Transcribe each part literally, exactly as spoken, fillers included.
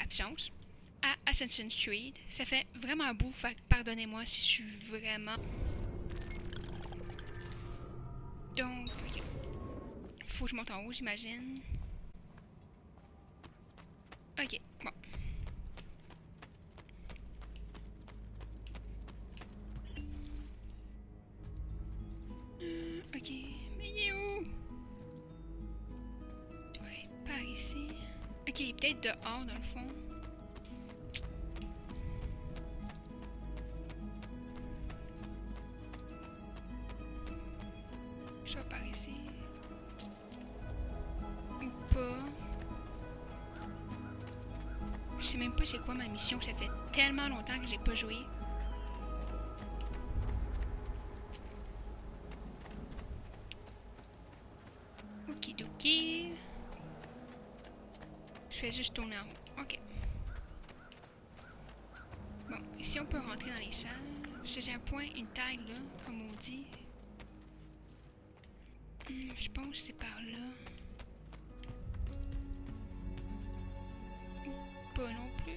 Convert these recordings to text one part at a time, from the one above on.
de chance à Assassin's Creed. Ça fait vraiment beau, fait que pardonnez-moi si je suis vraiment... Donc, ok. Faut que je monte en haut, j'imagine. Ok, bon. Euh, ok, mais il est où? Il doit être par ici. Ok, il est peut-être dehors dans le fond. Je vais par ici. Ou pas. Je sais même pas c'est quoi ma mission, ça fait tellement longtemps que j'ai pas joué. Okidoki. Je fais juste tourner en haut. Ok. Bon, ici on peut rentrer dans les salles. J'ai un point, une tag là, comme on dit. Hmm, je pense que c'est par là. Ou pas non plus.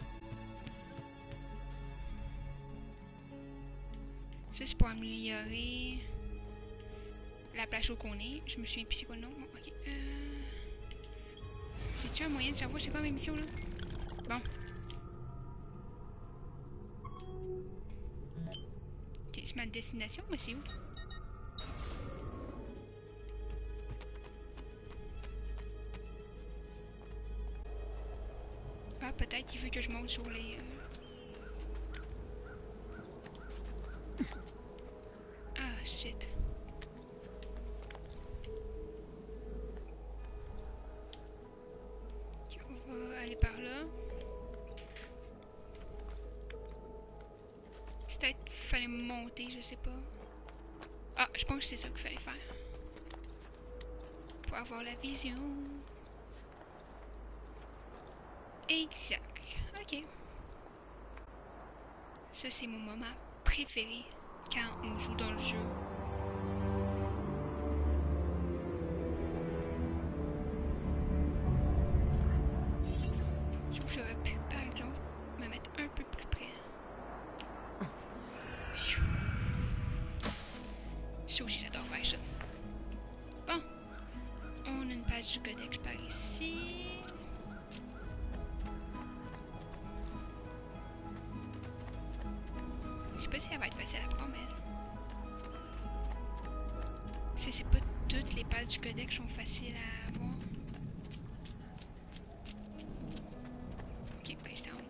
Ça c'est pour améliorer la plage où qu'on est. Je me suis épicé quoi le nom. Bon, ok. Euh... C'est-tu un moyen de savoir c'est quoi ma mission là? Bon. Ok, c'est ma destination, mais c'est où? Ah, peut-être qu'il veut que je monte sur les... Euh... Ah, shit. Ok, on va aller par là. Peut-être qu'il fallait monter, je sais pas. Ah, je pense que c'est ça qu'il fallait faire. Pour avoir la vision. Exact. Ok. Ça, c'est mon moment préféré quand on joue dans le jeu. Je trouve que j'aurais pu, par exemple, me mettre un peu plus près. Ça aussi, j'adore faire ça. Bon. On a une page du codex par ici. Je sais pas si elle va être facile à prendre, mais... Si c'est pas toutes les pages du codex sont faciles à avoir. Ok, ben c'est en haut.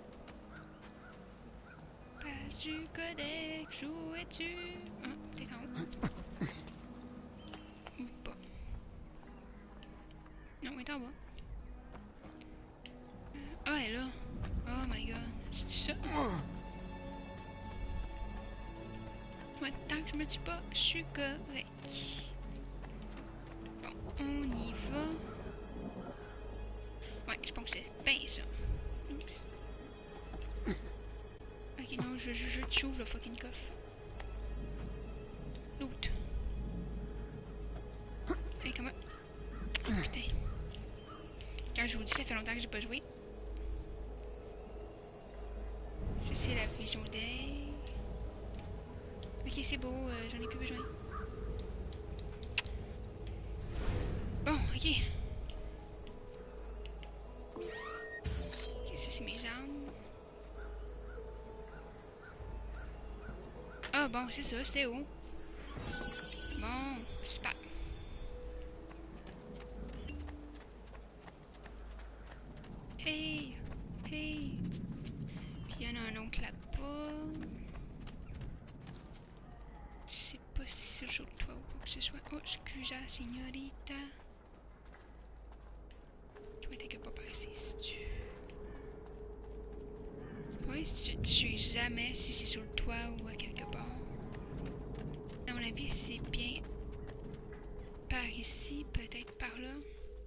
Page du codex, où es-tu? Ah, peut-être en haut. Ou pas. Non, elle est en bas. Ah, elle est là. Oh my god. C'est ça? Ouais, tant que je me tue pas, je suis correct. Bon, on y va. Ouais, je pense que c'est bien ça. Oups. Ok, non, je, je, je t'ouvre le fucking coffre. Loot. Hey, comment? Oh putain. Quand je vous dis, ça fait longtemps que j'ai pas joué. Ça, c'est la vision d'œil. Ok, c'est beau, euh, j'en ai plus besoin. Bon, ok. Ok, ça, c'est mes armes. Ah, bon, c'est ça, c'était où? Bon, super. Hey! Hey! Puis il y en a un autre là-bas. Je sais pas si c'est sur le toit ou quoi que ce soit. Oh, excusez, signorita. Tu vois, t'es que pas par ici, si tu... Oui, je ne sais jamais si c'est sur le toit ou à quelque part. À mon avis, c'est bien par ici, peut-être par là.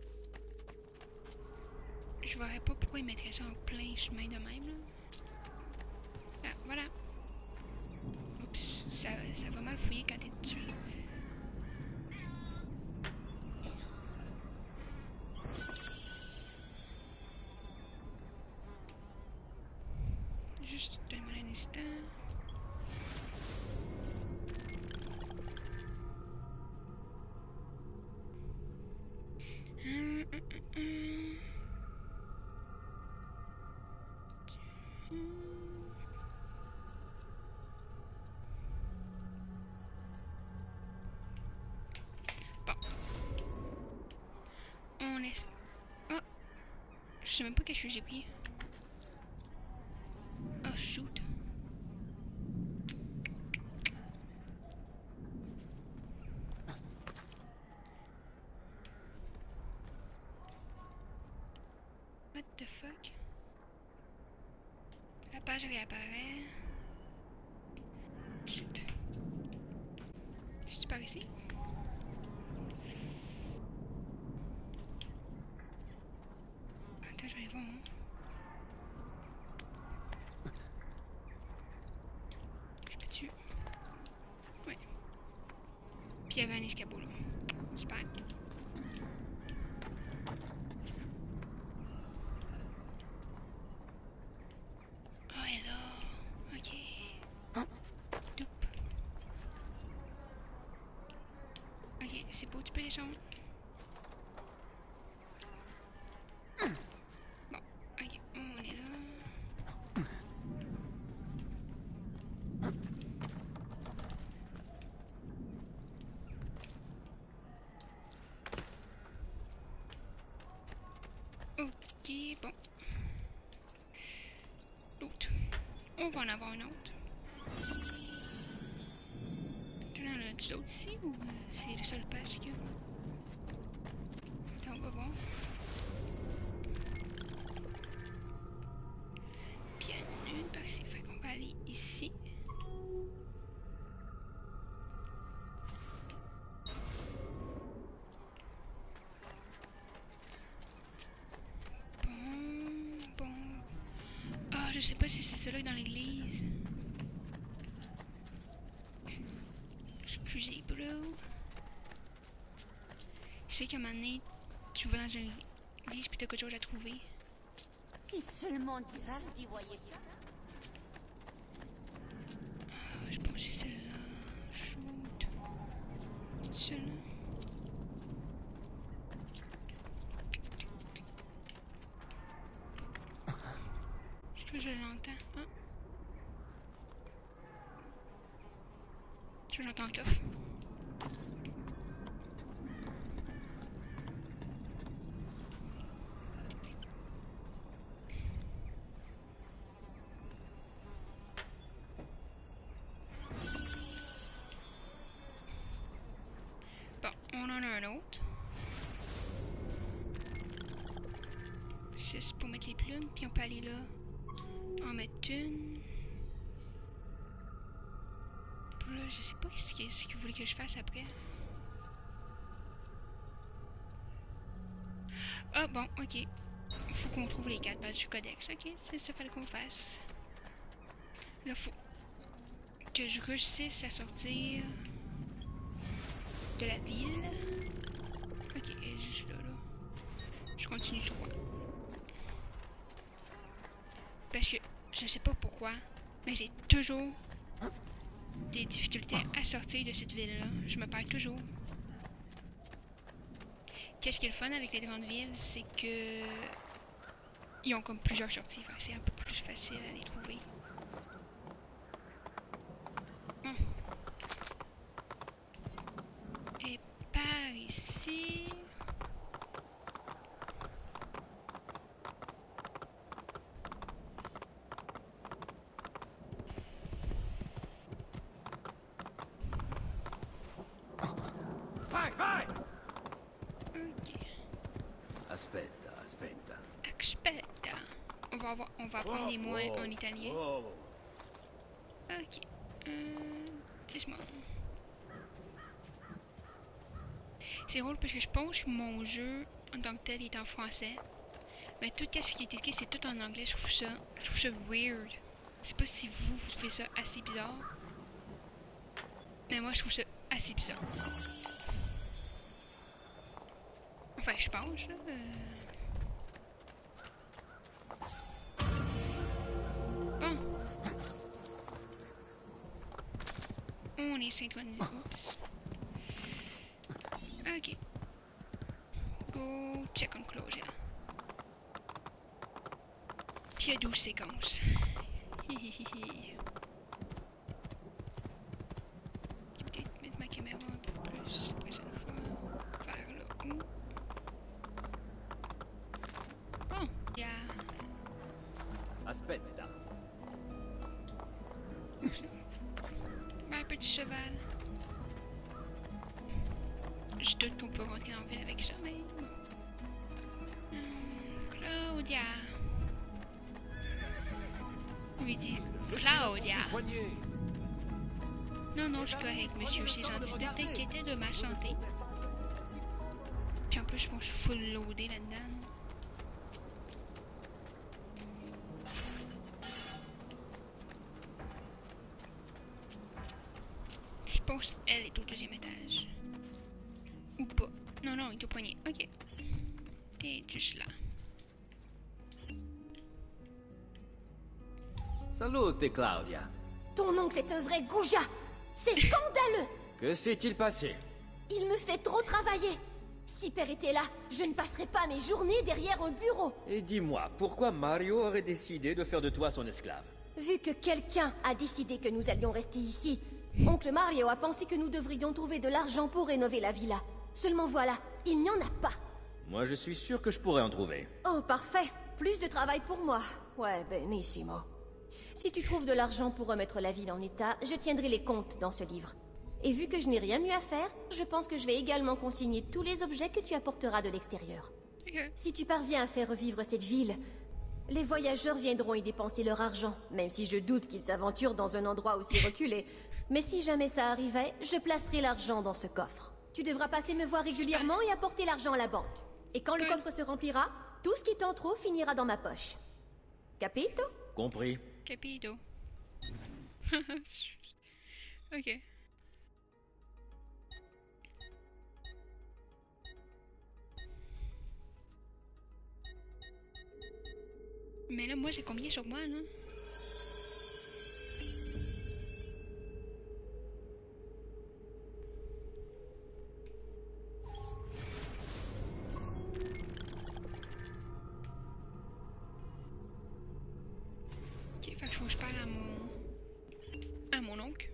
Je verrais pas pourquoi ils mettraient ça en plein chemin de même, là. Ah, voilà. Oups, ça, ça va mal fouiller quand t'es dessus. Juste donne-moi un instant. Hum, hum, hum, hum. Bon. On est... Oh! Je sais même pas qu'est-ce que j'ai pris. Oh, shoot. What the fuck? La page réapparaît. Shoot. Je suis par ici? Attends, je vais aller voir. Hein. Je peux-tu? Ouais. Puis il y avait un escabeau là. Super. Oh, elle est là. Ok. Doup. Ok, c'est beau, tu peux descendre. Bon, ok, on est là. Ok, bon. L'autre. On va en avoir une autre. Tu en as-tu d'autres ici ou euh, c'est le seul page qu'il y a? Attends, on va voir. Puis il y en a une par ici, fait qu'on va aller ici. Bon, bon. Ah, oh, je sais pas si c'est celui dans l'église. Excusez, bro. Je sais qu'à un moment donné, tu vas dans une église puis t'as quelque chose à trouver. Si seulement Diral y voyait. Ah, je pense que c'est celle-là. Shoot. C'est celle-là. Est-ce que je l'entends? Ah. Je l'entends le coffre. Bon, on en a un autre. six pour mettre les plumes, puis on peut aller là. En mettre une. Puis là, je sais pas ce que, ce que vous voulez que je fasse après. Ah bon, ok. Faut qu'on trouve les quatre pages du codex. Ok, c'est ça qu'il fallait qu'on fasse. Là, faut que je réussisse à sortir de la ville. Ok, elle est juste là, là. Je continue tout droit. Parce que je sais pas pourquoi, mais j'ai toujours des difficultés à sortir de cette ville-là. Je me perds toujours. Qu'est-ce qui est le fun avec les grandes villes, c'est que ils ont comme plusieurs sorties, c'est un peu plus facile à les trouver. Bon. Et par ici. Vai, vai! Ok. Aspetta, aspetta. Aspetta. On va avoir, on va apprendre des mots Oh, en italien. oh. Ok. Euh, dis-moi. C'est drôle parce que je pense que mon jeu en tant que tel est en français. Mais tout ce qui est écrit, c'est tout en anglais. Je trouve ça, je trouve ça weird. Je sais pas si vous, vous trouvez ça assez bizarre. Mais moi, je trouve ça assez bizarre. Enfin, je pense, là. Euh... Bon. On est synchronisé. Oups. Ok. Go check on closure. Puis il y a douze séquences. Hihihihi. Peut-être mettre ma caméra un peu plus la prochaine fois. Vers le haut. Bon, il y a... Aspetta. Un petit cheval. Je doute qu'on peut rentrer en ville avec ça, mais bon. Hum, Claudia. Oui, dit Claudia. Non, non, je suis correct, monsieur. C'est gentil de t'inquiéter de ma santé. Puis en plus, je pense que je suis full loadé là-dedans. Je pense qu'elle est au deuxième étage. Ou pas. Non, non, il est au poignet. Ok. Et juste là. Salute, Claudia. Ton oncle est un vrai goujat. C'est scandaleux. Que s'est-il passé? Il me fait trop travailler. Si Père était là, je ne passerais pas mes journées derrière un bureau. Et dis-moi, pourquoi Mario aurait décidé de faire de toi son esclave? Vu que quelqu'un a décidé que nous allions rester ici, oncle Mario a pensé que nous devrions trouver de l'argent pour rénover la villa. Seulement voilà, il n'y en a pas. Moi, je suis sûr que je pourrais en trouver. Oh, parfait. Plus de travail pour moi. Ouais, benissimo. Si tu trouves de l'argent pour remettre la ville en état, je tiendrai les comptes dans ce livre. Et vu que je n'ai rien mieux à faire, je pense que je vais également consigner tous les objets que tu apporteras de l'extérieur. Ok. Si tu parviens à faire revivre cette ville, les voyageurs viendront y dépenser leur argent, même si je doute qu'ils s'aventurent dans un endroit aussi reculé. Mais si jamais ça arrivait, je placerai l'argent dans ce coffre. Tu devras passer me voir régulièrement et apporter l'argent à la banque. Et quand le Oui. coffre se remplira, tout ce qui t'en trop finira dans ma poche. Capito? Compris. Capito. Ok. Mais là, moi, j'ai combien sur moi, là? Ok, fait que faut que je parle à mon... à mon oncle.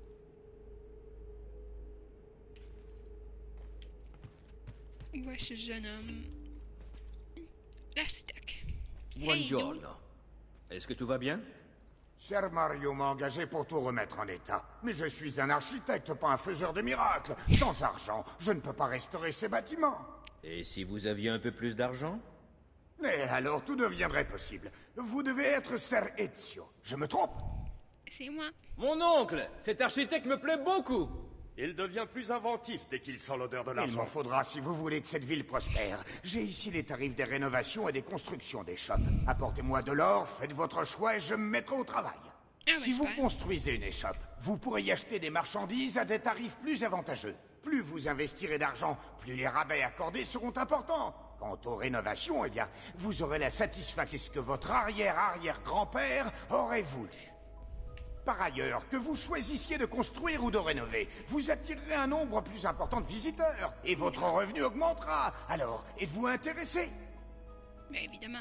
Où est ce jeune homme? L'architecte. Buongiorno. Est-ce que tout va bien? Ser Mario m'a engagé pour tout remettre en état. Mais je suis un architecte, pas un faiseur de miracles. Sans argent, je ne peux pas restaurer ces bâtiments. Et si vous aviez un peu plus d'argent? Mais alors tout deviendrait possible. Vous devez être Ser Ezio. Je me trompe? C'est moi. Mon oncle! Cet architecte me plaît beaucoup! Il devient plus inventif dès qu'il sent l'odeur de Il m'en l'argent. faudra si vous voulez que cette ville prospère. J'ai ici les tarifs des rénovations et des constructions des shops. Apportez-moi de l'or, faites votre choix et je me mettrai au travail. Ah, Si bah, vous super. construisez une échoppe, vous pourrez y acheter des marchandises à des tarifs plus avantageux. Plus vous investirez d'argent, plus les rabais accordés seront importants. Quant aux rénovations, eh bien, vous aurez la satisfaction de ce que votre arrière-arrière-grand-père aurait voulu. Par ailleurs, que vous choisissiez de construire ou de rénover, vous attirerez un nombre plus important de visiteurs, et votre revenu augmentera. Alors, êtes-vous intéressé? Bien évidemment.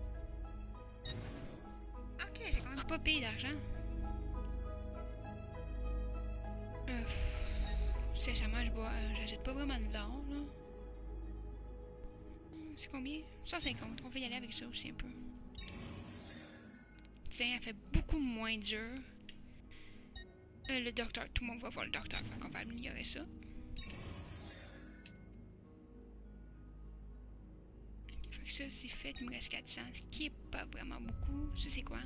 Ok, j'ai quand même pas payé d'argent. Euh, sincèrement, je bois, euh, j'achète pas vraiment de l'or, là. C'est combien? cent cinquante, on va y aller avec ça aussi un peu. Tiens, elle fait beaucoup moins dur. Euh, le docteur, tout le monde va voir le docteur, fait qu'on va améliorer ça. Fait que ça, c'est fait, il me reste quatre cents, ce qui est pas vraiment beaucoup. Ça, c'est quoi?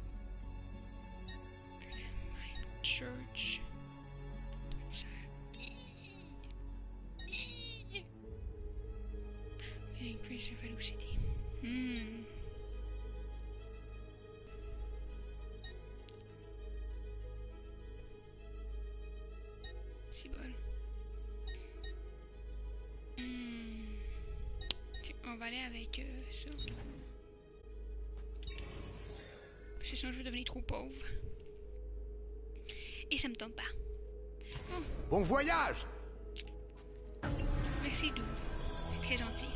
Church. Increase your velocity. Hmm. C'est bon. Hmm. Tiens, on va aller avec euh, ça. Parce que sinon je vais devenir trop pauvre. Et ça me tente pas. Oh, Bon voyage! merci, Doux. C'est très gentil.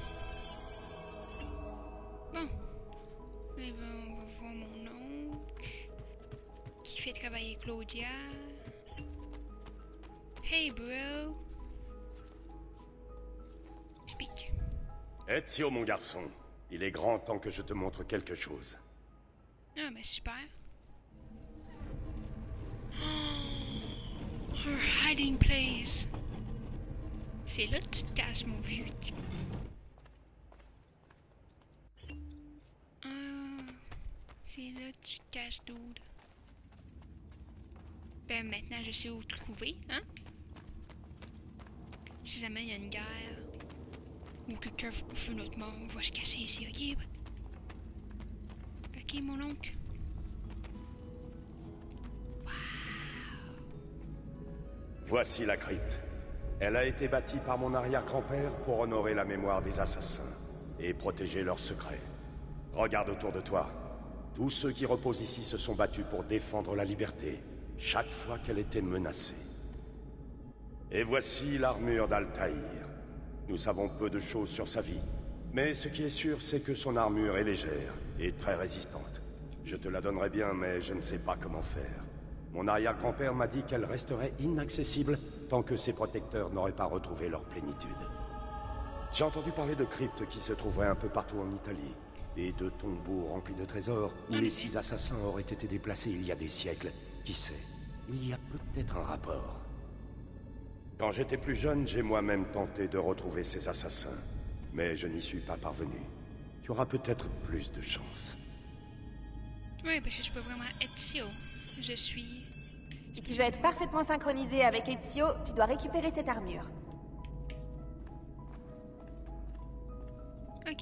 Bon. Eh ben, on va voir mon oncle qui fait travailler Claudia. Hey, bro. Speak. Ezio, mon garçon, il est grand temps que je te montre quelque chose. Ah, ben super. Oh, her hiding place. C'est là que tu te caches, mon vieux type. Ah, c'est là que tu te caches, dude. Ben maintenant, je sais où te trouver, hein? Si jamais il y a une guerre ou quelqu'un veut notre mort, on va se cacher ici, ok? Ok, mon oncle. Voici la crypte. Elle a été bâtie par mon arrière-grand-père pour honorer la mémoire des assassins et protéger leurs secrets. Regarde autour de toi. Tous ceux qui reposent ici se sont battus pour défendre la liberté, chaque fois qu'elle était menacée. Et voici l'armure d'Altaïr. Nous savons peu de choses sur sa vie, mais ce qui est sûr, c'est que son armure est légère et très résistante. Je te la donnerais bien, mais je ne sais pas comment faire. Mon arrière-grand-père m'a dit qu'elle resterait inaccessible tant que ses protecteurs n'auraient pas retrouvé leur plénitude. J'ai entendu parler de cryptes qui se trouveraient un peu partout en Italie, et de tombeaux remplis de trésors où les six assassins auraient été déplacés il y a des siècles. Qui sait, il y a peut-être un rapport. Quand j'étais plus jeune, j'ai moi-même tenté de retrouver ces assassins, mais je n'y suis pas parvenu. Tu auras peut-être plus de chance. Oui, parce que je peux vraiment Ezio. Je suis... Si tu veux être parfaitement synchronisé avec Ezio, tu dois récupérer cette armure. Ok.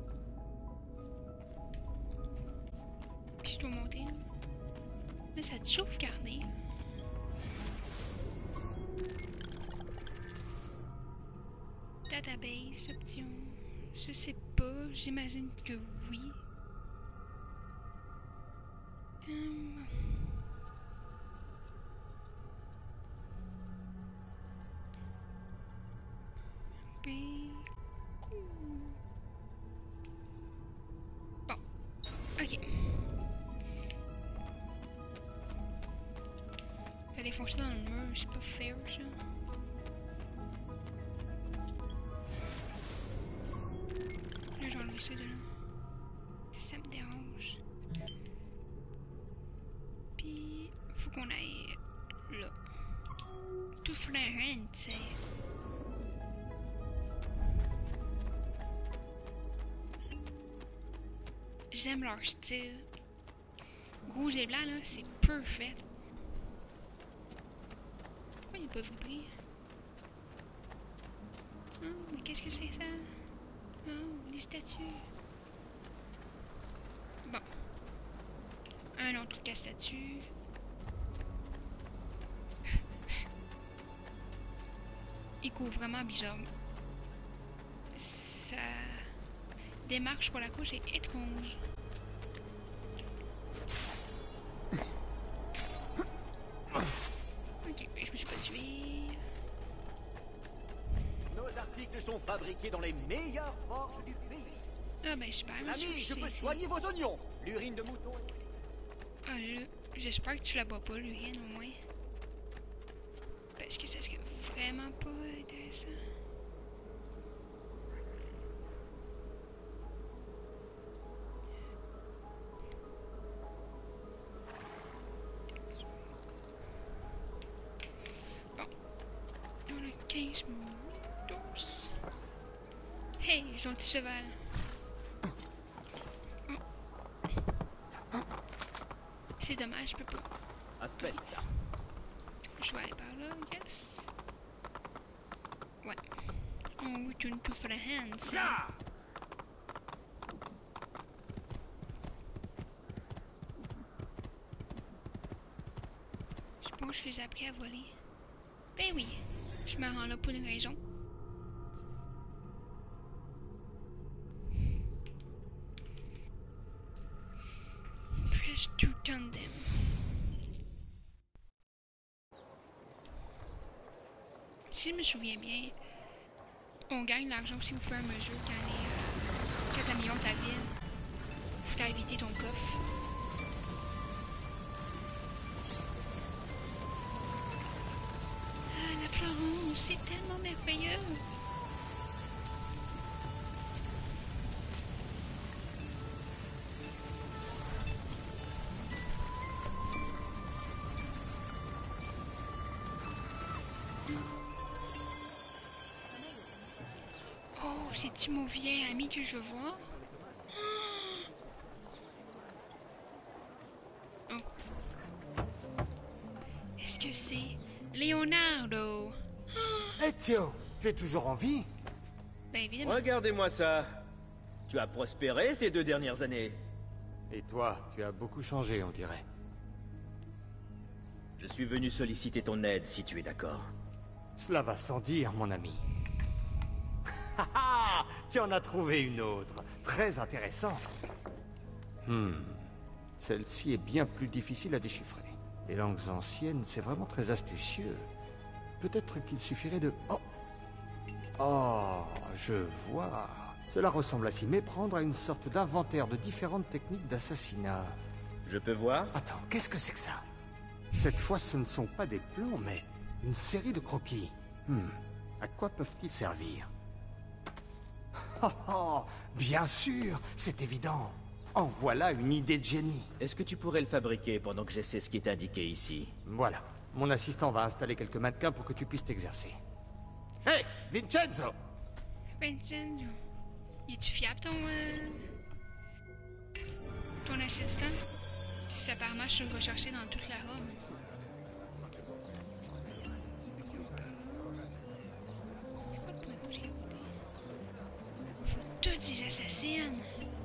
Puis je dois monter, là. Là, ça te sauvegarder. Database, option... Je sais pas, j'imagine que oui. Hum... Bon, ok. Aller foncer dans le mur, c'est pas fair, ça. Là, j'ai enlevé ça de là. Ça me dérange. Puis, faut qu'on aille là. Tout flairant, tu sais. J'aime leur style. Rouge et blanc, là, c'est parfait. Pourquoi il n'a pas vibré? Oh, mais qu'est-ce que c'est ça? Oh, les statues. Bon. Un autre truc à statue. Il court vraiment bizarre. Ça... démarche pour la couche est étrange. Ok, je me suis pas tué. Nos articles sont fabriqués dans les meilleures forges du pays. Ah ben super, Ami, je peux soigner vos oignons. L'urine de mouton. Ah là, j'espère que tu la bois pas, l'urine au moins. Parce que ça serait vraiment pas intéressant. quinze minutes. Hey, gentil cheval. Oh. C'est dommage, je peux pas. Aspetta. Je vais aller par là, yes. Ouais. On retourne tout for the hands. Là! Je pense que j'ai appris à voler. Ben oui, je me rends là pour une raison. Press to tandem. si je me souviens bien, on gagne l'argent aussi au fur et à mesure quand les euh, quand t'améliores ta ville. Faut t'as éviter ton coffre. Ah, la Florence, c'est tellement merveilleux. Oh, c'est-tu mon vieil ami que je vois? Oh. Est-ce que c'est Leonardo? Ezio, tu es toujours en vie? Ben évidemment. Regardez-moi ça. Tu as prospéré ces deux dernières années. Et toi, tu as beaucoup changé, on dirait. Je suis venu solliciter ton aide, si tu es d'accord. Cela va sans dire, mon ami. Haha, tu en as trouvé une autre. Très intéressant. Hmm. Celle-ci est bien plus difficile à déchiffrer. Les langues anciennes, c'est vraiment très astucieux. Peut-être qu'il suffirait de... Oh! Oh, je vois. Cela ressemble à s'y méprendre à une sorte d'inventaire de différentes techniques d'assassinat. Je peux voir? Attends, qu'est-ce que c'est que ça? Cette fois, ce ne sont pas des plans, mais une série de croquis. Hmm. À quoi peuvent-ils servir? Oh, oh, bien sûr, c'est évident. En voilà une idée de génie. Est-ce que tu pourrais le fabriquer pendant que j'essaie ce qui est indiqué ici? Voilà. Mon assistant va installer quelques mannequins pour que tu puisses t'exercer. Hey, Vincenzo! Vincenzo, es-tu fiable ton... Euh... ton assistant? Si apparemment je suis recherché dans toute la Rome. Faut tous des assassines.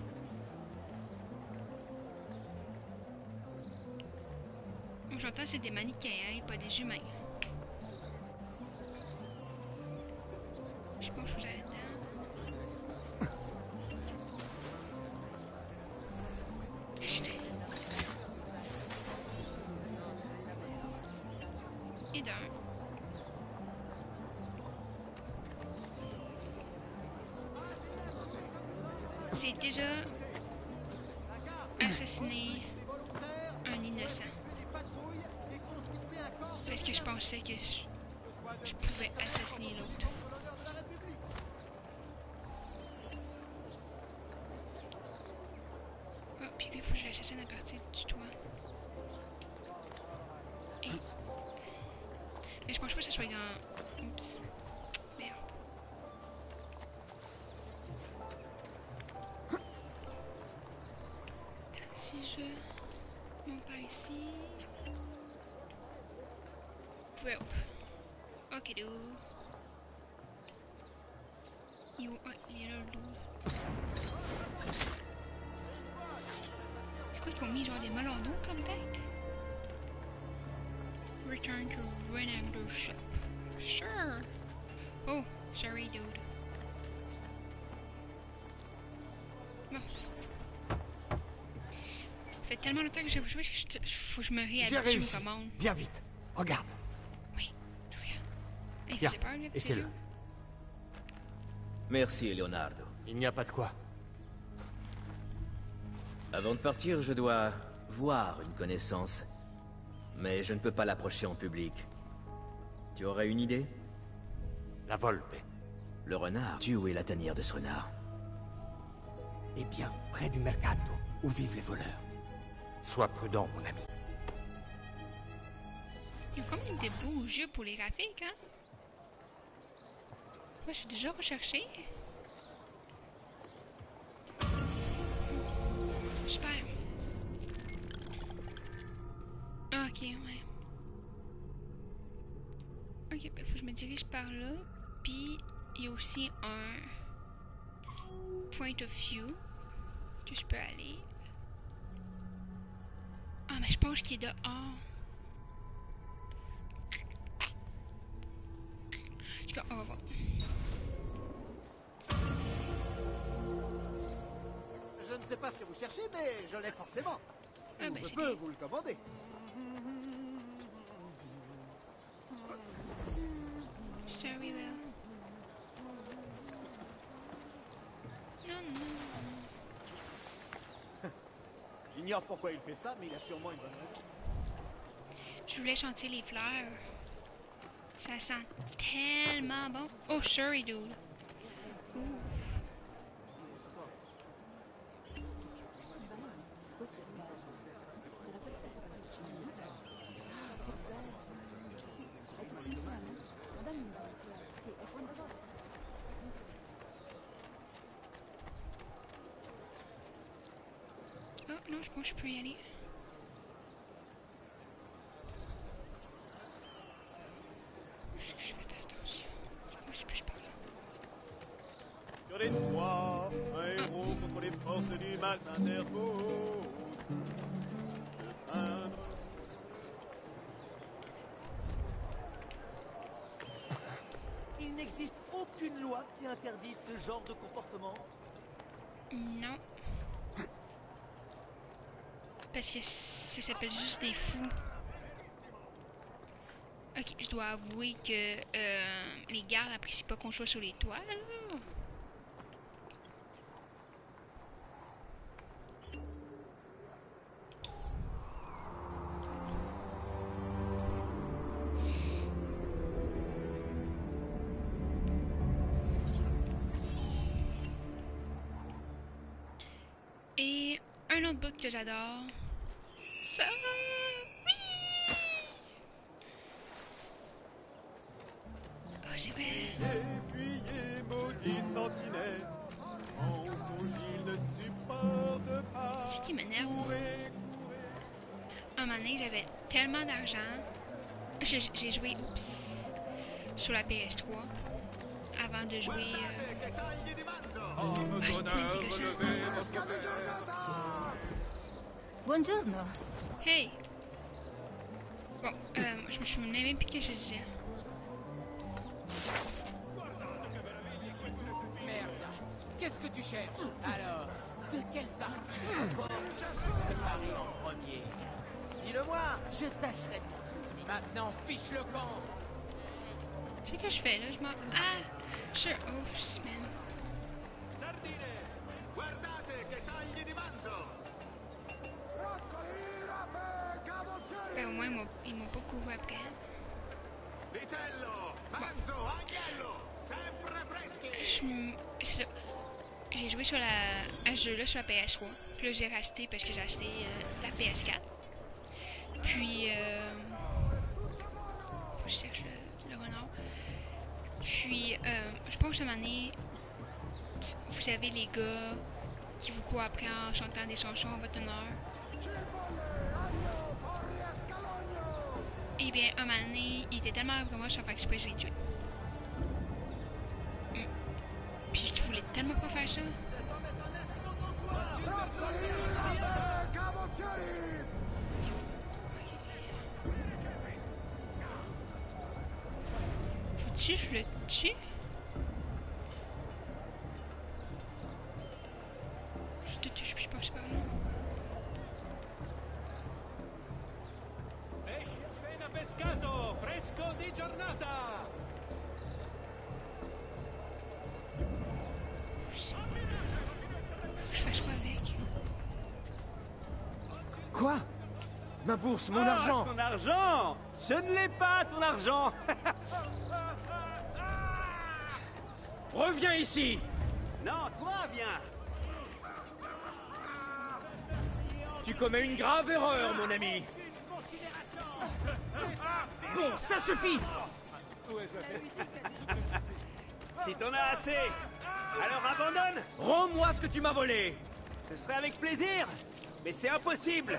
J'entends c'est des mannequins, hein, et pas des humains. Je pense que j'allais dedans. Acheter. Et d'un. J'ai déjà assassiné un innocent. Parce que je pensais que je, je pouvais assassiner l'autre. Oh, puis lui, il faut que je l'assassine à partir du toit. Et... Mais je pense pas que ça soit dans... Oups. Merde. Attends, si je monte par ici... Well. Ok, do. Il est où? Ah, il est là, le loup. C'est quoi qu'ils ont mis, genre des melons d'eau comme tête? Return to Renango shop. Sure. Oh, sorry, dude. Bon. Ça fait tellement longtemps que j'ai joué que je te... faut que je me réhabitue aux commandes. Viens vite. Regarde. Tiens, essaie-le. Merci, Leonardo. Il n'y a pas de quoi. Avant de partir, je dois voir une connaissance. Mais je ne peux pas l'approcher en public. Tu aurais une idée? La Volpe. Le renard. Tu où est la tanière de ce renard? Eh bien, près du mercato, où vivent les voleurs. Sois prudent, mon ami. Il y a quand même des beaux jeux pour les graphiques, hein? Moi, je suis déjà recherché. Super. Ok, ouais. Ok, ben faut que je me dirige par là. Puis, il y a aussi un point of view que je peux aller. Ah, mais je pense qu'il est dehors. En tout cas, on va voir. Je ne sais pas ce que vous cherchez, mais je l'ai forcément. Ah, ben, je peux vous le commander. Sorry. J'ignore pourquoi il fait ça, mais il a sûrement une bonne raison. Je voulais chanter les fleurs. Ça sent tellement bon. Oh, sorry, dude. Ouh. Oh non, je pense que je peux y aller. Je, je fais attention. Moi, c'est plus par là. Sur les toits, un héros contre les forces du mal s'interpose. Le peindre. Il n'existe aucune loi qui interdise ce genre de comportement. Non. Parce que ça s'appelle juste des fous. Ok, je dois avouer que euh, les gardes apprécient pas qu'on soit sur les toits, là. Et un autre bout que j'adore. Ça, oui! Oh, c'est vrai. Fuyez, maudite sentinelle. En son gil ne supporte pas. C'est qui m'énerve. Un moment donné, j'avais tellement d'argent. J'ai j'ai joué, oups, sur la P S trois avant de jouer. Euh... Ah, c'est dégoûtant. Buongiorno. Hey! Bon, euh, je me souvenais même plus que je disais. Merde. Qu'est-ce que tu cherches? Alors, de quelle partie de corps tu suis séparé en premier? Dis-le-moi, je tâcherai de t'en souvenir. Maintenant, fiche le camp. C'est ce que je fais là, je m'en... Ah! Sure, oups, man. Ben au moins, ils m'ont- ils m'ont pas couru après. Bon. Je m- C'est ça. J'ai joué sur la... à ce jeu-là sur la P S trois. Puis là, j'ai racheté parce que j'ai acheté euh, la P S quatre. Puis... Euh... Faut que je cherche le, le renard. Puis, euh, je pense que cette année, vous savez, les gars qui vous courent après en chantant des chansons en votre honneur. Eh bien, un moment donné, il était tellement vraiment sans faire exprès, je l'ai tué. Mm. Puis, il voulait tellement pas faire ça. Faut-tu que je le tue? Je te tue, je pense pas. Pescato, fresco di giornata. Je fais quoi avec? Quoi? Ma bourse, mon Ah, argent! Ton argent! Je ne l'ai pas, ton argent! Reviens ici! Non, toi, viens! Tu commets une grave erreur, mon ami! Bon, ça suffit! Si t'en as assez, alors abandonne! Rends-moi ce que tu m'as volé! Ce serait avec plaisir, mais c'est impossible!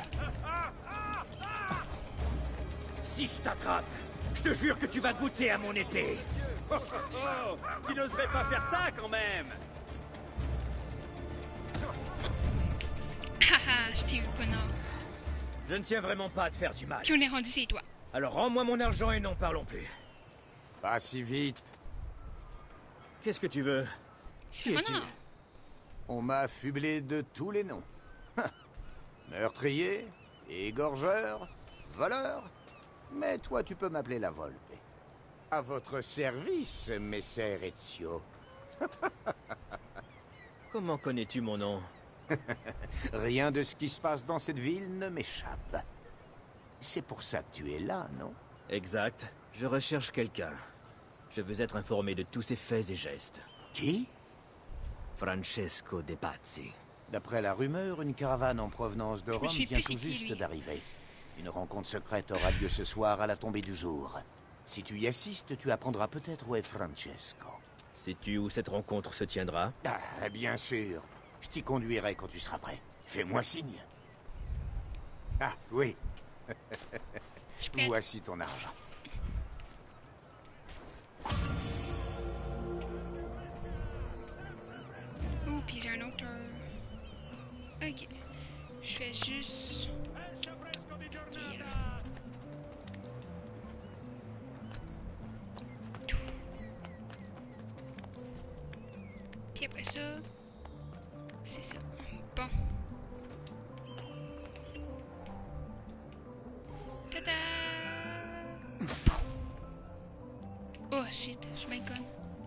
Si je t'attrape, je te jure que tu vas goûter à mon épée! Oh, oh, oh, tu n'oserais pas faire ça quand même! Haha, je t'ai eu, connard. Je ne tiens vraiment pas à te faire du mal. Puis on est rendu, c'est toi. Alors rends-moi mon argent et n'en parlons plus. Pas si vite. Qu'est-ce que tu veux? C'est Qui mon es-tu? nom. On m'a affublé de tous les noms. Meurtrier, égorgeur, voleur. Mais toi, tu peux m'appeler la Volpe. À votre service, messer Ezio. Comment connais-tu mon nom? Rien de ce qui se passe dans cette ville ne m'échappe. C'est pour ça que tu es là, non? Exact. Je recherche quelqu'un. Je veux être informé de tous ses faits et gestes. Qui? Francesco De Pazzi. D'après la rumeur, une caravane en provenance de Je me Rome suis vient plus tout c'est qui, juste lui. d'arriver. Une rencontre secrète aura lieu ce soir à la tombée du jour. Si tu y assistes, tu apprendras peut-être où est Francesco. Sais-tu où cette rencontre se tiendra? Ah, bien sûr. Je t'y conduirai quand tu seras prêt. Fais-moi signe. Ah, oui. Je suis prête. Voici ton argent. Oh, puis j'ai un autre... euh, Ok. Je fais juste... Ok, il est là. Tout. Puis après ça... C'est ça. Bon. Tada! Oh shit, je suis bien conne.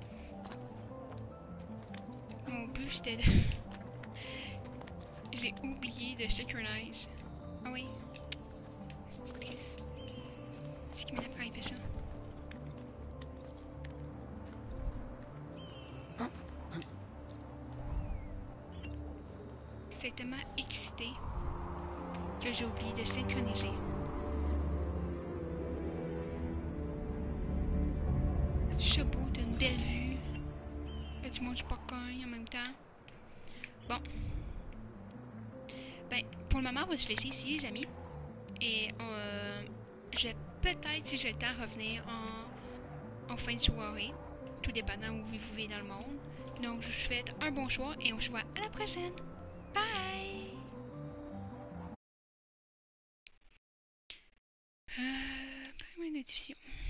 Mon but c'était de... J'ai oublié de synchronize. Ah oui. C'est triste. C'est qui m'en a arrivé ça. C'est tellement excité que j'ai oublié de synchroniser. Chapeau, t'as une belle vue. Là, tu manges popcorn en même temps. Bon. Ben, pour le moment, on va se laisser ici, les amis. Et euh, je vais peut-être, si j'ai le temps, revenir en, en fin de soirée. Tout dépendant où vous vivez dans le monde. Donc, je vous souhaite un bon choix et on se voit à la prochaine. Bye! Euh, pas mal de diffusion.